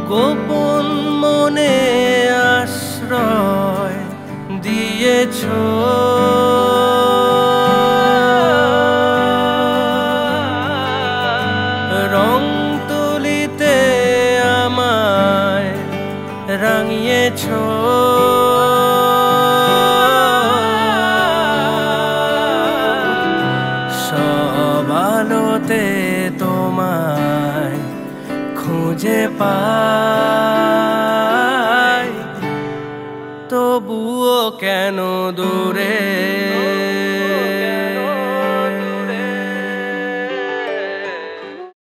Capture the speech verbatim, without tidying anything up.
গোপন মনে আশ্রয় দিয়েছ। রং তুলিতে আমায় রাঙিয়েছ। সব আলোতে তোমায় খুঁজে পাই, তবুও কেন দূরে